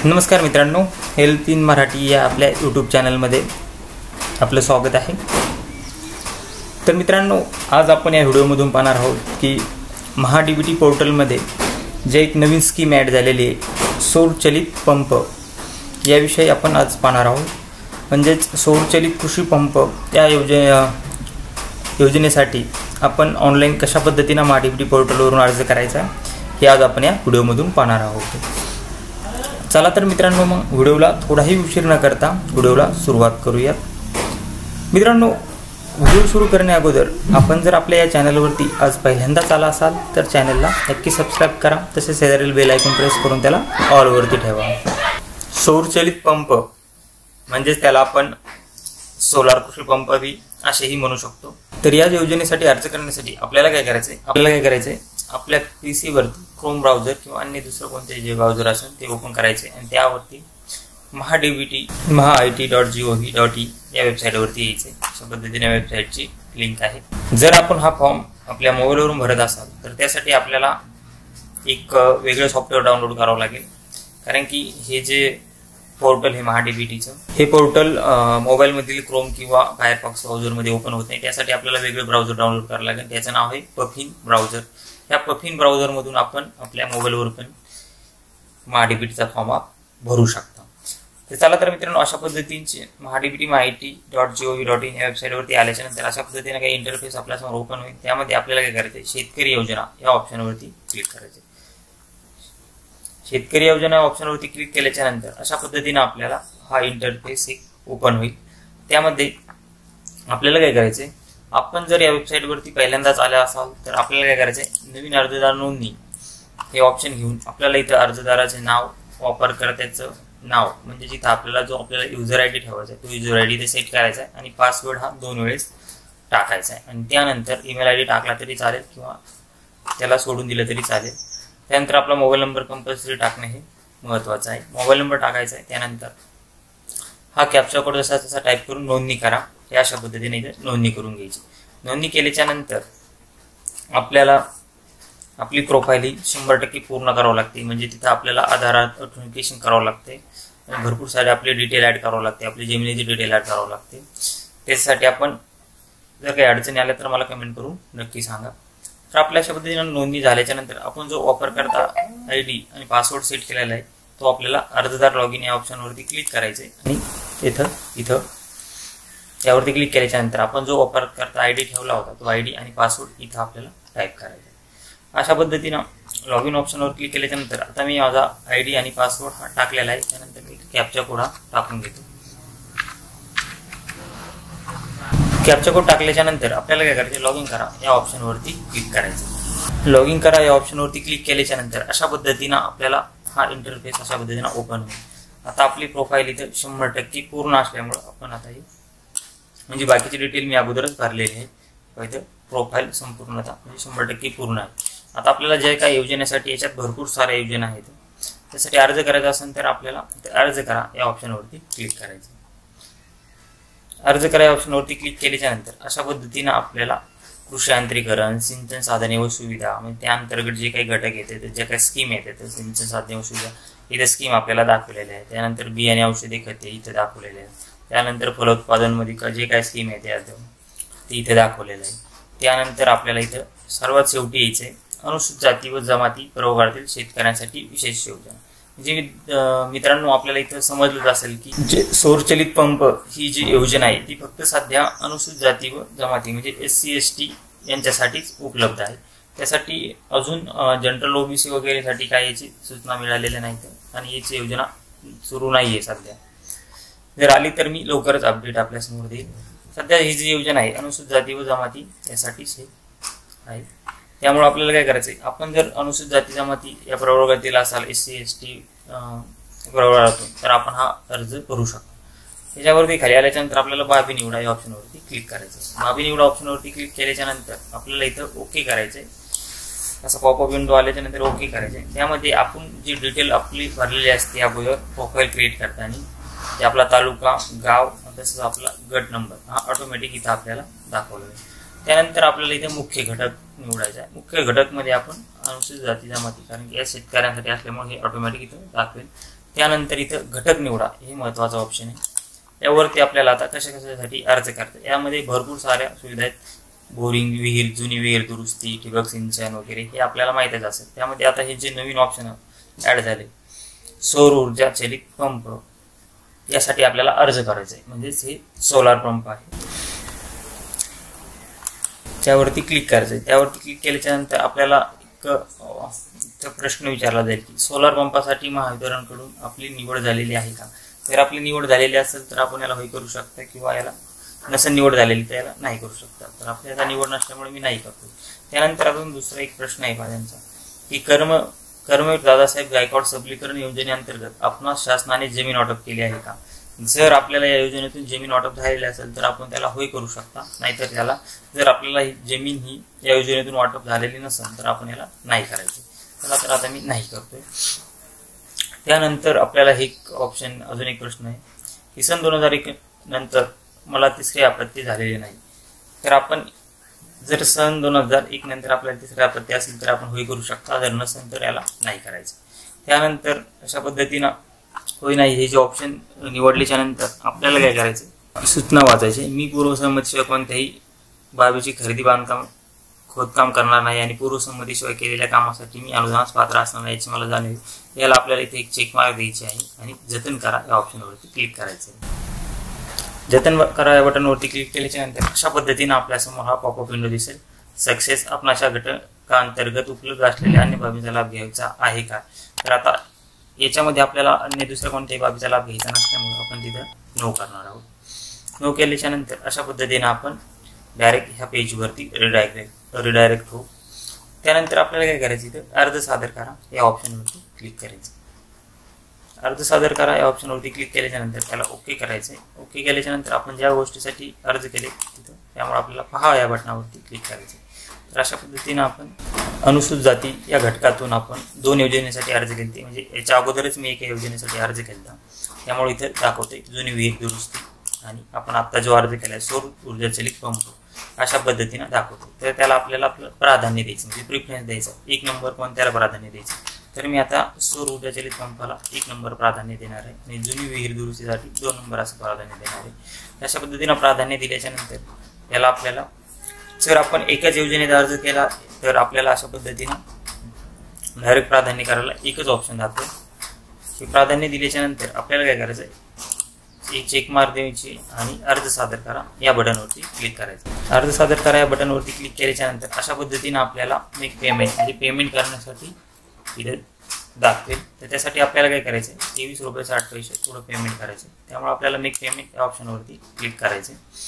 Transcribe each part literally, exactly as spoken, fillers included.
नमस्कार मित्रांनो, health in Marathi या आपल्या यूट्यूब चॅनलमध्ये आपलं स्वागत आहे। तर मित्रांनो, आज आपण या व्हिडिओमधून पाहणार आहोत की महा डी बी टी पोर्टलमध्ये जे एक नवीन स्कीम ॲड झालेली आहे, सौरचलित पंप, याविषयी आपण आज पाहणार आहोत। म्हणजेच सौरचलित कृषी पंप या योजने योजनेसाठी आपण ऑनलाईन कशा पद्धतीने महा डी बी टी पोर्टलवरून अर्ज करायचा हे आज आपण या व्हिडिओमधून पाहणार आहोत। चला तर मित्रांनो, मग व्हिडिओला थोडाही उशीर न करता व्हिडिओला सुरुवात करूयात। मित्रांनो, व्हिडिओ सुरू करण्या अगोदर आपण जर आपल्या या चॅनलवरती आज पहिल्यांदाच आला असाल तर चॅनलला नक्की सबस्क्राईब करा, तसेच शेजारील बेल आयकॉन प्रेस करून त्याला ऑल वरती ठेवा। सौरचलित पंप म्हणजेच त्याला आपण सोलार कृषी पंप बी असेही म्हणू शकतो। तर या योजनेसाठी अर्ज करण्यासाठी आपल्याला काय करायचं आहे आपल्याला काय करायचं आहे आपल्या पीसी वरती क्रोम ब्राउझर किंवा अन्य दुसरं कोणते जे ब्राउझर असेल ते ओपन करायचे आणि त्यावरती Maha D B T Maha I T dot G O V dot in या वेबसाईटवरती यायचे। अशा पद्धतीने वेबसाईटची लिंक आहे। जर आपण हा फॉर्म आपल्या मोबाईलवरून भरत असाल तर त्यासाठी आपल्याला एक वेगळं सॉफ्टवेअर डाउनलोड करावं लागेल, कारण की हे जे पोर्टल हे महा डी बी टीचं हे पोर्टल मोबाईलमधील क्रोम किंवा फायरफॉक्स ब्राउझरमध्ये ओपन होत नाही। त्यासाठी आपल्याला वेगळं ब्राउझर डाउनलोड करावं लागेल, त्याचं नाव आहे पफिन ब्राउझर। या पफिन ब्राउझरमधून आपण आपल्या मोबाईलवर पण महा डी बी टीचा फॉर्म भरू शकता। तर चला तर मित्रांनो, अशा पद्धतीचे Maha D B T I T dot G O V dot in या वेबसाईटवरती आल्याच्या नंतर अशा पद्धतीने काही इंटरफेस आपल्यासमोर ओपन होईल। त्यामध्ये आपल्याला काय करायचं आहे, शेतकरी योजना या ऑप्शनवरती क्लिक करायचं। शेतकरी योजना या ऑप्शनवरती क्लिक केल्याच्या नंतर अशा पद्धतीने आपल्याला हा इंटरफेस एक ओपन होईल। त्यामध्ये आपल्याला काय करायचंय, आपण जर या वेबसाईटवरती पहिल्यांदाच आले असाल तर आपल्याला काय करायचंय, नवीन अर्जदार नोंदणी हे ऑप्शन घेऊन आपल्याला इथं अर्जदाराचे नाव, वापरकर्त्याचं नाव म्हणजे जिथं आपल्याला जो आपल्याला युजर आय डी ठेवायचा आहे तो युजर आय डी इथे सेट करायचा आहे आणि पासवर्ड हा दोन वेळेस टाकायचा आहे। आणि त्यानंतर ईमेल आय डी टाकला तरी चालेल किंवा त्याला सोडून दिलं तरी चालेल। त्यानंतर आपला मोबाईल नंबर कंपल्सरी टाकणे हे महत्त्वाचं आहे। मोबाईल नंबर टाकायचा आहे, त्यानंतर हा कॅप्चा कोड जसा तसा टाईप करून नोंदणी करा, या अशा पद्धतीने इथे नोंदणी करून घ्यायची। नोंदणी केल्याच्या नंतर आपल्याला आपली प्रोफाईल ही शंभर टक्के पूर्ण करावं लागते। म्हणजे तिथं आपल्याला आधारात ऑथेंटिकेशन करावं लागते, भरपूर सारे आपले डिटेल ऍड करावं लागते, आपली जमिनीची डिटेल ऍड करावं लागते। त्यासाठी आपण जर काही अडचणी आल्या तर मला कमेंट करून नक्की सांगा। तर आपल्या अशा पद्धतीने नोंदणी झाल्याच्या नंतर आपण जो वापरकर्ता आय डी आणि पासवर्ड सेट केलेला आहे तो आपल्याला अर्जदार लॉग इन या ऑप्शनवरती क्लिक करायचे आणि इथं इथं यावरती क्लिक केल्याच्या नंतर आपण जो वापरकर्ता आय डी ठेवला होता तो आय डी आणि पासवर्ड इथं आपल्याला टाईप करायचा आहे। अशा पद्धतीनं लॉग इन ऑप्शनवर क्लिक केल्याच्या नंतर आता मी माझा आय डी आणि पासवर्ड हा टाकलेला आहे, त्यानंतर मी कॅप्चा कोड हा टाकून घेतो। कॅप्चा कोड टाकल्याच्या नंतर आपल्याला काय करायचं, लॉग इन करा या ऑप्शनवरती क्लिक करायचं। लॉग इन करा या ऑप्शनवरती क्लिक केल्याच्या नंतर अशा पद्धतीनं आपल्याला हा इंटरफेस अशा पद्धतीनं ओपन होईल। आता आपली प्रोफाईल इथे शंभर टक्के पूर्ण असल्यामुळं आपण आता हे म्हणजे बाकीची डिटेल मी अगोदरच भरलेली आहे, इथे प्रोफाईल संपूर्णतः म्हणजे शंभर टक्के पूर्ण आहे। आता आपल्याला जे काही योजनेसाठी याच्यात भरपूर साऱ्या योजना आहेत, त्यासाठी अर्ज करायचा असेल तर आपल्याला अर्ज करा या ऑप्शनवरती क्लिक करायचं। अर्ज करा या ऑप्शनवरती क्लिक केल्याच्या नंतर अशा पद्धतीनं आपल्याला कृषी यांत्रिकरण, सिंचन साधने व सुविधा म्हणजे त्या अंतर्गत जे काही घटक येते, जे काही स्कीम येते, सिंचन साधने व सुविधा इथे स्कीम आपल्याला दाखवलेल्या आहे। त्यानंतर बियाणे, औषधी, खते इथे दाखवलेले आहेत। त्यानंतर फलोत्पादन मध्ये जे काही स्कीम येते ते इथे दाखवलेलं आहे। त्यानंतर आपल्याला इथं सर्वात शेवटी यायचंय अनुसूचित जाती व जमाती प्रवर्गातील शेतकऱ्यांसाठी विशेष योजना। म्हणजे मित्रांनो, आपल्याला इथं समजलं असेल की जे सौरचलित पंप ही जी योजना आहे ती फक्त सध्या अनुसूचित जाती व जमाती म्हणजे एस सी एस टी यांच्यासाठीच उपलब्ध आहे। त्यासाठी अजून जनरल ओबीसी वगैरेसाठी काही याची सूचना मिळालेल्या नाहीत आणि याची योजना सुरू नाहीये सध्या। जर आली तर मी लवकरच अपडेट आपल्या समोर देईल। सध्या ही जी योजना आहे अनुसूचित जाती व जमाती यासाठीच हे आहे। त्यामुळे आपल्याला काय करायचंय, आपण जर अनुसूचित जाती जमाती या प्रवर्गातील असाल, एस सी एस टी प्रवर्गातून, तर आपण हा अर्ज करू शकतो। त्याच्यावरती खाली आल्याच्या नंतर आपल्याला बाबी निवडा या ऑप्शनवरती क्लिक करायचं। बाबी निवडा ऑप्शनवरती क्लिक केल्याच्या नंतर आपल्याला इथं ओके करायचंय। असं पॉपअप विंडो आल्याच्या नंतर ओके करायचंय। त्यामध्ये आपण जी डिटेल आपली भरलेली असते अगोदर प्रोफाईल क्रिएट करताना, ते आपला तालुका, गाव तसंच आपला गट नंबर हा ऑटोमॅटिक इथं आपल्याला दाखवला आहे। त्यानंतर आपल्याला इथे मुख्य घटक निवडायचा आहे। मुख्य घटक मध्ये आपण अनुसूचित जाती जमाती, कारण की या शेतकऱ्यांसाठी असल्यामुळे हे ऑटोमॅटिक इथं दाखवेल। त्यानंतर इथं घटक निवडा हे महत्त्वाचं ऑप्शन आहे. यावरती आपल्याला आता कशा कशासाठी अर्ज करता. यामध्ये भरपूर साऱ्या सुविधा आहेत. बोरिंग, विहीर, जुनी विहीर दुरुस्ती, ठिबक सिंचन वगैरे हे आपल्याला माहीतच असेल. त्यामध्ये आता हे जे नवीन ऑप्शन ॲड झाले सौर ऊर्जा चलित पंप, यासाठी आपल्याला अर्ज करायचा आहे. म्हणजेच हे सोलार पंप आहे. त्यावरती क्लिक करायचं आहे. त्यावरती क्लिक केल्याच्या नंतर आपल्याला एक प्रश्न विचारला जाईल की सोलार पंपासाठी महावितरणकडून आपली निवड झालेली आहे का. जर आपली निवड झालेली असेल तर आपण याला होय करू शकता, किंवा याला नसेल निवड झालेली तर याला नाही करू शकता. तर आपल्याला निवड नसल्यामुळे मी नाही करतो. त्यानंतर अजून दुसरा एक प्रश्न आहे माझ्यांचा की कर्म कर्मवीर दादासाहेब गायकवाड सबलीकरण योजनेअंतर्गत आपणास शासनाने जमीन वाटप केली आहे का. जर आपल्याला या योजनेतून जमीन वाटप झालेली असेल तर आपण त्याला होय करू शकता, नाहीतर त्याला जर आपल्याला ही जमीन ही या योजनेतून वाटप झालेली नसेल तर आपण याला नाही करायचे. त्याला तर आता मी नाही करतोय. त्यानंतर आपल्याला हे ऑप्शन अजून एक प्रश्न आहे की सन दोन हजार एक नंतर मला तिसरी आपत्ती झालेली नाही. तर आपण जर सन दोन हजार एक नंतर आपल्याला तिसरी आपत्ती असेल तर आपण होय करू शकता, जर नसेल तर याला नाही करायचं. त्यानंतर अशा पद्धतीनं होय नाही हे जे ऑप्शन निवडल्याच्या नंतर आपल्याला काय करायचं, सूचना वाचायची. मी पूर्वसंमतीशिवाय कोणत्याही बाबीची खरेदी, बांधकाम, खोदकाम करणार नाही आणि पूर्वसंमतीशिवाय केलेल्या कामासाठी मी अनुदानास पात्र असणार नाही याची मला जाणीव. याला आपल्याला इथे एक चेक मार्क द्यायची आहे आणि जतन करा या ऑप्शनवरती क्लिक करायचं आहे. जतन करा या बटनवरती क्लिक केल्याच्या नंतर अशा पद्धतीने आपल्यासमोर हा पॉपअप विंडो दिसेल. सक्सेस आपणाच्या घटकांतर्गत उपलब्ध असलेल्या अन्य बाबीचा लाभ घ्यायचा आहे का. तर आता याच्यामध्ये आपल्याला अन्य दुसऱ्या कोणत्याही बाबीचा लाभ घ्यायचा नसल्यामुळे आपण तिथं नो करणार आहोत. नो केल्याच्या नंतर अशा पद्धतीने आपण डायरेक्ट ह्या पेजवरती रिडायरेक्ट रिडायरेक्ट होऊ. त्यानंतर आपल्याला काय करायचं, इथं अर्ज सादर करा या ऑप्शनवरती क्लिक करायचं. अर्ज सादर करा या ऑप्शनवरती क्लिक केल्याच्या नंतर त्याला ओके करायचं आहे. ओके केल्याच्या नंतर आपण ज्या गोष्टीसाठी अर्ज केले तिथं त्यामुळे आपल्याला पहा या बटनावरती क्लिक करायचं. तर अशा पद्धतीनं आपण अनुसूचित जाती या घटकातून आपण दोन योजनेसाठी अर्ज केले. म्हणजे याच्या अगोदरच मी एका योजनेसाठी अर्ज केला, त्यामुळे इथं दाखवते जुनी विहीर दुरुस्ती आणि आपण आता जो अर्ज केला सौर ऊर्जा चलित पंप अशा पद्धतीनं दाखवतो. तर त्याला आपल्याला आपलं प्राधान्य द्यायचं, म्हणजे प्रिफरन्स द्यायचं. एक नंबर कोणत्याला प्राधान्य द्यायचं, तर मी आता सौर ऊर्जा चलित पंपाला एक नंबर प्राधान्य देणार आहे आणि जुनी विहीर दुरुस्तीसाठी दोन नंबर असं प्राधान्य देणार आहे. अशा पद्धतीनं प्राधान्य दिल्याच्या नंतर त्याला आपल्याला जर आपण एकाच योजनेत अर्ज केला तर आपल्याला अशा पद्धतीनं डायरेक्ट प्राधान्य करायला एकच ऑप्शन दाखवेल. हे प्राधान्य दिल्याच्या नंतर आपल्याला काय करायचं आहे, एक चेक मार्क द्यायची आणि अर्ज सादर करा या बटनवरती क्लिक करायचं. अर्ज सादर करा या बटनवरती क्लिक केल्याच्या नंतर अशा पद्धतीनं आपल्याला एक पेमेंट म्हणजे पेमेंट करण्यासाठी इथे दाखवेल. तर त्यासाठी आपल्याला काय करायचं आहे, तेवीस रुपये साठ पैसे थोडं पेमेंट करायचं. त्यामुळे आपल्याला मेक पेमेंट या ऑप्शनवरती क्लिक करायचं.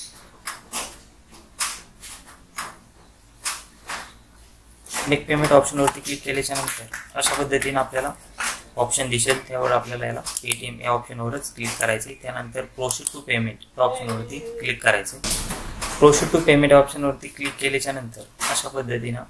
मेक पेमेंट ऑप्शनवरती क्लिक केल्याच्या नंतर अशा पद्धतीनं आपल्याला ऑप्शन दिसेल. त्यावर आपल्याला याला पेटीएम या ऑप्शनवरच क्लिक करायचे. त्यानंतर प्रोसीड टू पेमेंट या ऑप्शनवरती क्लिक करायचे. प्रोसीड टू पेमेंट ऑप्शनवरती क्लिक केल्याच्या नंतर अशा पद्धतीनं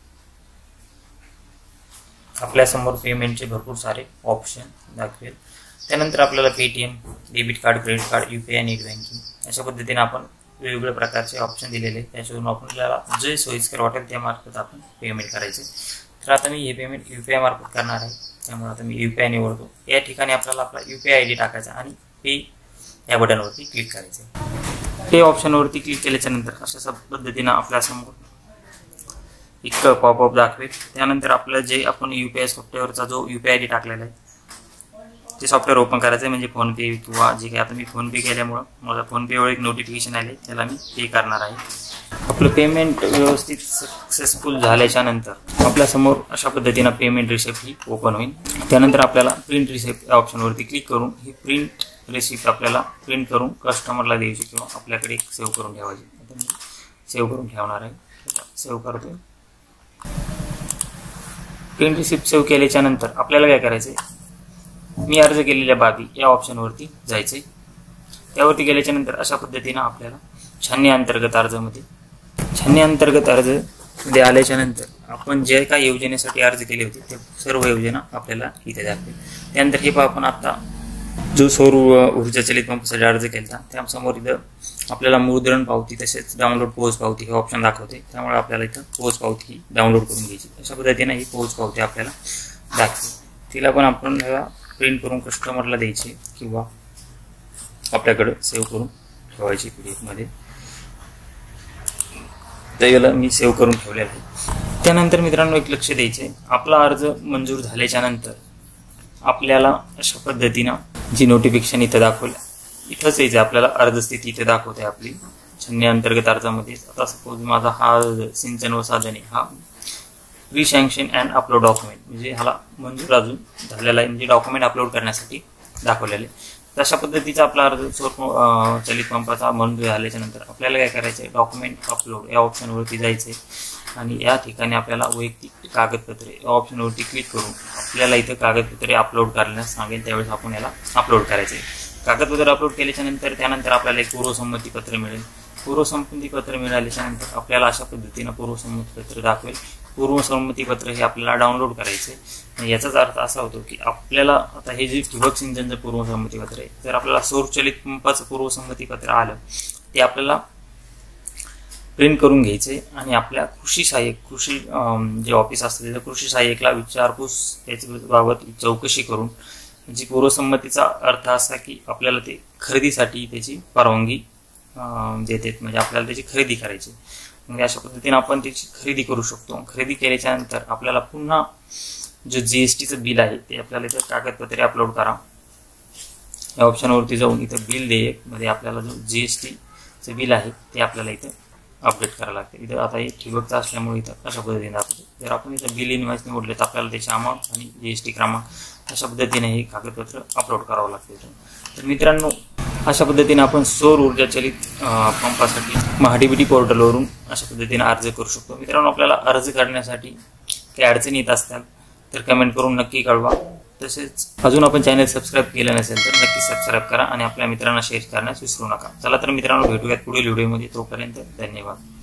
आपल्यासमोर पेमेंटचे भरपूर सारे ऑप्शन दाखवेल. त्यानंतर आपल्याला Paytm, debit card, credit card, UPI, net banking अशा पद्धतीने आपण वेगवेगळ्या प्रकारचे ऑप्शन दिलेले. त्याच्यावरून आपल्याला जे सोयीस्कर वाटेल त्यामार्फत आपण पेमेंट करायचे. तर आता मी हे पेमेंट युपीआय मार्फत करणार आहे, त्यामुळे आता मी युपीआय निवडतो. या ठिकाणी आपल्याला आपला युपीआय आय डी टाकायचा आणि पे या बटनवरती क्लिक करायचे. पे ऑप्शनवरती क्लिक केल्याच्या नंतर अशा पद्धतीनं आपल्यासमोर एक पॉपअप दाखवेल. त्यानंतर आपलं जे आपण युपीआय सॉफ्टवेअरचा जो युपीआय आय डी टाकलेला आहे ते सॉफ्टवेअर ओपन करायचं आहे. म्हणजे फोनपे किंवा जे काही आता मी फोनपे केल्यामुळं मला फोनपेवर एक नोटिफिकेशन आले, त्याला मी पे करणार आहे. आपलं पेमेंट व्यवस्थित सक्सेसफुल झाल्याच्या नंतर आपल्यासमोर अशा पद्धतीनं पेमेंट रिसिप्ट ही ओपन होईल. त्यानंतर आपल्याला प्रिंट रिसिप्ट या ऑप्शनवरती क्लिक करून ही प्रिंट रिसिप्ट आपल्याला प्रिंट करून कस्टमरला द्यायची किंवा आपल्याकडे एक सेव्ह करून ठेवायची. आता मी सेव्ह करून ठेवणार आहे, सेव्ह करतोय. प्रिंट रिसिप्ट सेव्ह केल्याच्या नंतर आपल्याला काय करायचं आहे, मी अर्ज केलेल्या बाबी या ऑप्शनवरती जायचं आहे. त्यावरती गेल्याच्या नंतर अशा पद्धतीनं आपल्याला छाननी अंतर्गत अर्जामध्ये छाननी अंतर्गत अर्ज मध्ये आल्याच्या नंतर आपण जे काही योजनेसाठी अर्ज केले होते ते सर्व योजना आपल्याला इथे दाखवेल. त्यानंतर हे आपण आता जो सौर ऊर्जा चलित पंपासाठी अर्ज केला त्यासमोर इथं आपल्याला मुद्रण पावती तसेच डाउनलोड पोच पावती हे ऑप्शन दाखवते. त्यामुळे आपल्याला इथं पोच पावती डाउनलोड करून घ्यायची. अशा पद्धतीने ही पोच पावती आपल्याला दाखवेल. तिला पण आपण प्रिंट करून कस्टमरला द्यायचे किंवा आपल्याकडे सेव्ह करून ठेवायची पीडीएफ मध्ये. त्याला मी सेव्ह करून ठेवलेलं आहे. त्यानंतर मित्रांनो एक लक्ष द्यायचे, आपला अर्ज मंजूर झाल्याच्या नंतर आपल्याला अशा पद्धतीनं जी नोटिफिकेशन इथं दाखवलं, इथंच यायचं आपल्याला अर्ज स्थिती इथे दाखवते आपली छन्नी अंतर्गत अर्जामध्ये. आता सपोज माझा हा सिंचन व साधने हा रिसँक्शन अँड अपलोड डॉक्युमेंट म्हणजे ह्याला मंजूर अजून झालेला आहे, म्हणजे डॉक्युमेंट अपलोड करण्यासाठी दाखवलेले. तशा पद्धतीचा आपला अर्ज सौर चलित पंपाचा मंजूर झाल्याच्या नंतर आपल्याला काय करायचं आहे, डॉक्युमेंट अपलोड या ऑप्शनवरती जायचं आहे आणि या ठिकाणी आपल्याला वैयक्तिक कागदपत्रे या ऑप्शनवरती क्लिक करून आपल्याला इथं कागदपत्रे अपलोड करण्यास सांगेल, त्यावेळेस आपण याला अपलोड करायचं आहे. कागदपत्र अपलोड केल्याच्या नंतर त्यानंतर आपल्याला एक पूर्वसंमती पत्र मिळेल. पूर्वसंमती पत्र मिळाल्याच्या नंतर आपल्याला अशा पद्धतीनं पूर्वसंमती पत्र दाखवेल. पूर्वसंमती पत्र हे आपल्याला डाउनलोड करायचे. याचाच अर्थ असा होतो की आपल्याला आता हे जे ठिबक सिंचनचं पूर्वसंमती पत्र आहे, जर आपल्याला सौर चलित पंपाचं पूर्वसंमती पत्र आलं ते आपल्याला प्रिंट करून घ्यायचे आणि आपल्या कृषी सहाय्यक कृषी जे ऑफिस असतं त्याच्या कृषी सहाय्यकला विचारपूस त्याच्याबाबत चौकशी करून जी पूर्वसंमतीचा अर्थ असा की आपल्याला ते खरेदीसाठी त्याची परवानगी देते, म्हणजे आपल्याला त्याची खरेदी करायची. म्हणजे अशा पद्धतीने आपण त्याची खरेदी करू शकतो. खरेदी केल्याच्या नंतर आपल्याला पुन्हा जो जीएसटीचं बिल आहे ते आपल्याला इथं कागदपत्रे अपलोड करा या ऑप्शनवरती जाऊन इथं बिल देयक मध्ये आपल्याला जो जीएसटीचं बिल आहे ते आपल्याला इथं अपडेट करावं लागतं. इथं आता हे ठिबकचं असल्यामुळे इथं अशा पद्धतीने दाखवतो. जर आपण इथं बिल इनवॉइस निवडले तर आपल्याला त्याची अमाऊंट आणि जीएसटी क्रमांक अशा पद्धतीने हे कागदपत्र अपलोड करावं लागतं. तर मित्रांनो अशा पद्धतीने आपण सौर ऊर्जा चलित पंपासाठी महाडीबीटी पोर्टलवरून अशा पद्धतीने अर्ज करू शकतो. मित्रांनो आपल्याला अर्ज करण्यासाठी काही अडचणी येत असतात तर कमेंट करून नक्की कळवा. तसेच अजून आपण चॅनल सबस्क्राईब केलं नसेल तर नक्की सबस्क्राईब करा आणि आपल्या मित्रांना शेअर करण्यास विसरू नका. चला तर मित्रांनो भेटूयात पुढील व्हिडिओमध्ये. तोपर्यंत धन्यवाद.